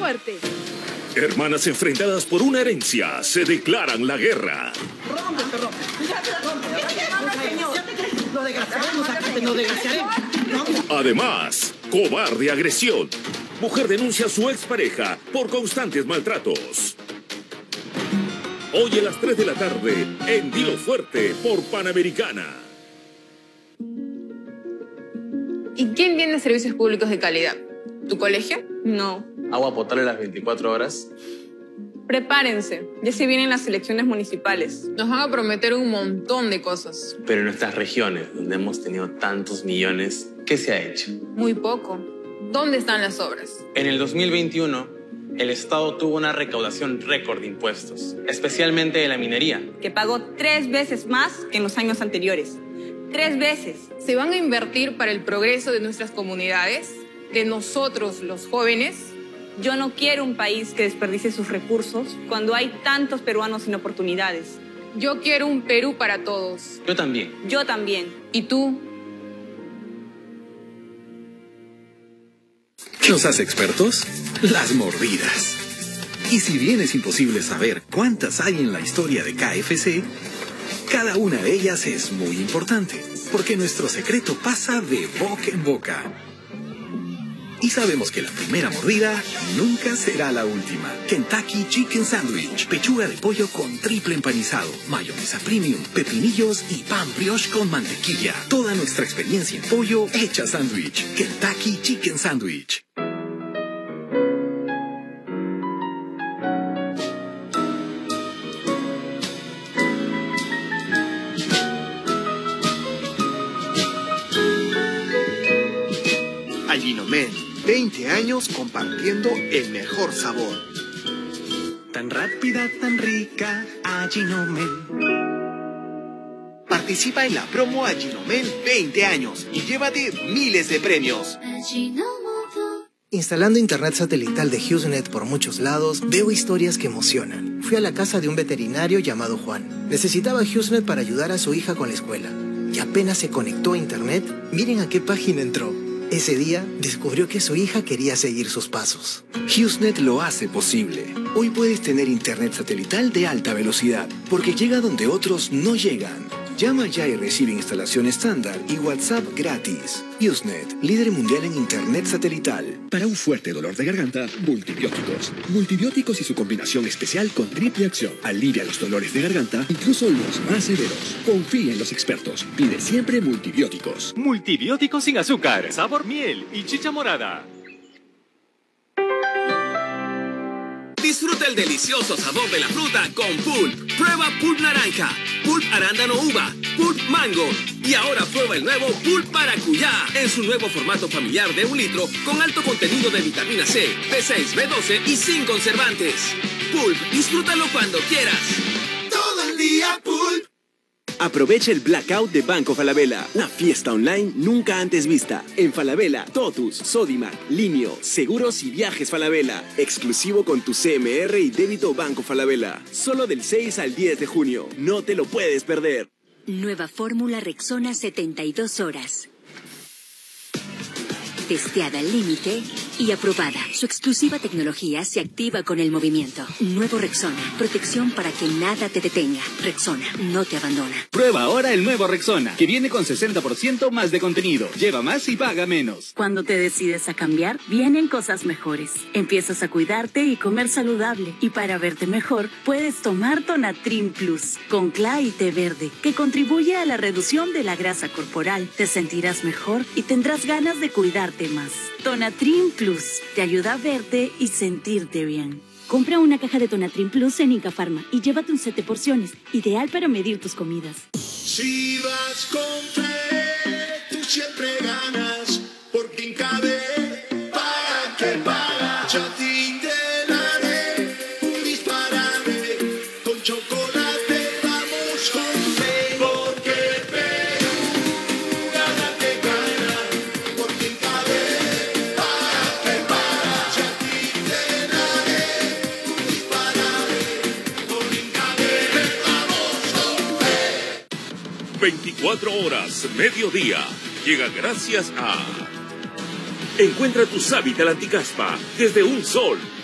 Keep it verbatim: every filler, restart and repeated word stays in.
fuerte. Hermanas enfrentadas por una herencia se declaran la guerra. Rompe, rompe. Lo desgraciaremos aquí, lo desgraciaremos. Además, cobarde agresión. Mujer denuncia a su expareja por constantes maltratos. Hoy a las tres de la tarde, en Dilo Fuerte por Panamericana. ¿Y quién tiene servicios públicos de calidad? ¿Tu colegio? No. ¿Agua potable las veinticuatro horas? Prepárense, ya se vienen las elecciones municipales. Nos van a prometer un montón de cosas. Pero en nuestras regiones, donde hemos tenido tantos millones, ¿qué se ha hecho? Muy poco. ¿Dónde están las obras? En el dos mil veintiuno, el Estado tuvo una recaudación récord de impuestos, especialmente de la minería. Que pagó tres veces más que en los años anteriores. ¡Tres veces! ¿Se van a invertir para el progreso de nuestras comunidades? ¿De nosotros, los jóvenes? Yo no quiero un país que desperdicie sus recursos cuando hay tantos peruanos sin oportunidades. Yo quiero un Perú para todos. Yo también. Yo también. ¿Y tú? ¿Qué nos hace expertos? Las mordidas. Y si bien es imposible saber cuántas hay en la historia de K F C, cada una de ellas es muy importante, porque nuestro secreto pasa de boca en boca. Y sabemos que la primera mordida nunca será la última. Kentucky Chicken Sandwich. Pechuga de pollo con triple empanizado, mayonesa premium, pepinillos y pan brioche con mantequilla. Toda nuestra experiencia en pollo hecha sándwich. Kentucky Chicken Sandwich. Allinomen, veinte años compartiendo el mejor sabor. Tan rápida, tan rica, Allinomen. Participa en la promo Allinomen veinte años y llévate miles de premios. Instalando internet satelital de HughesNet por muchos lados, veo historias que emocionan. Fui a la casa de un veterinario llamado Juan. Necesitaba HughesNet para ayudar a su hija con la escuela. Y apenas se conectó a internet, miren a qué página entró. Ese día, descubrió que su hija quería seguir sus pasos. HughesNet lo hace posible. Hoy puedes tener internet satelital de alta velocidad, porque llega donde otros no llegan. Llama ya y recibe instalación estándar y WhatsApp gratis. HughesNet, líder mundial en internet satelital. Para un fuerte dolor de garganta, multibióticos. Multibióticos y su combinación especial con triple acción. Alivia los dolores de garganta, incluso los más severos. Confía en los expertos. Pide siempre multibióticos. Multibióticos sin azúcar, sabor miel y chicha morada. Disfruta el delicioso sabor de la fruta con Pulp. Prueba Pulp naranja, Pulp arándano uva, Pulp mango. Y ahora prueba el nuevo Pulp maracuyá en su nuevo formato familiar de un litro con alto contenido de vitamina C, B seis, B doce y sin conservantes. Pulp, disfrútalo cuando quieras. Todo el día Pulp. Aprovecha el Blackout de Banco Falabella, una fiesta online nunca antes vista. En Falabella, Totus, Sodimac, Linio, Seguros y Viajes Falabella. Exclusivo con tu C M R y débito Banco Falabella. Solo del seis al diez de junio. No te lo puedes perder. Nueva fórmula Rexona setenta y dos horas. Testeada al límite y aprobada. Su exclusiva tecnología se activa con el movimiento. Nuevo Rexona. Protección para que nada te detenga. Rexona no te abandona. Prueba ahora el nuevo Rexona, que viene con sesenta por ciento más de contenido. Lleva más y paga menos. Cuando te decides a cambiar, vienen cosas mejores. Empiezas a cuidarte y comer saludable. Y para verte mejor, puedes tomar Tonatrim Plus con C L A y té verde, que contribuye a la reducción de la grasa corporal. Te sentirás mejor y tendrás ganas de cuidarte más. Tonatrim Plus te ayuda a verte y sentirte bien. Compra una caja de Tonatrim Plus en Inca Pharma y llévate un set de porciones, ideal para medir tus comidas. Si vas con fe, tú siempre ganas, porque Incabe para que paga. Chatín de Lare, un disparate, con chocolate vamos con fe, porque Perú gana que gana, porque Incabe para que paga. Chatín de Lare, un disparate, con Incabe vamos con fe. veinticuatro horas, mediodía. Llega gracias a... Encuentra tu Savital anticaspa desde un sol.